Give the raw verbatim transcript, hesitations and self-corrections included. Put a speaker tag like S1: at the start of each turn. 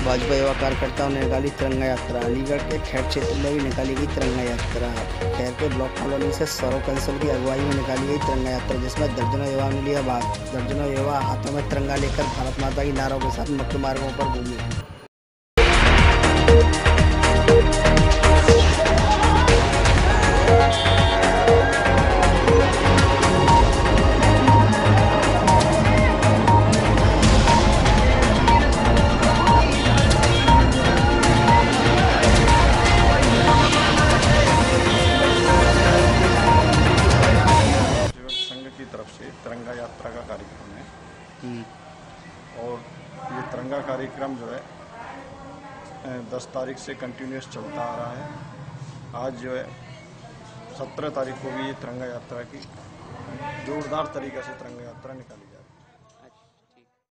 S1: भाजपा युवा कार्यकर्ताओं ने निकाली तिरंगा यात्रा। अलीगढ़ के खैर क्षेत्र में भी निकाली गई तिरंगा यात्रा। खैर के ब्लॉक कॉलोनी से सौरव कंसल की अगुवाई में निकाली गई तिरंगा यात्रा, जिसमें दर्जनों युवाओं ने लिया भाग। दर्जनों युवा हाथों में तिरंगा लेकर भारत माता की नारों के साथ मुख्य मार्गों पर घूमे।
S2: की तरफ से तिरंगा यात्रा का कार्यक्रम है और ये तिरंगा कार्यक्रम जो है दस तारीख से कंटिन्यूस चलता आ रहा है। आज जो है सत्रह तारीख को भी ये तिरंगा यात्रा की जोरदार तरीके से तिरंगा यात्रा निकाली जाए।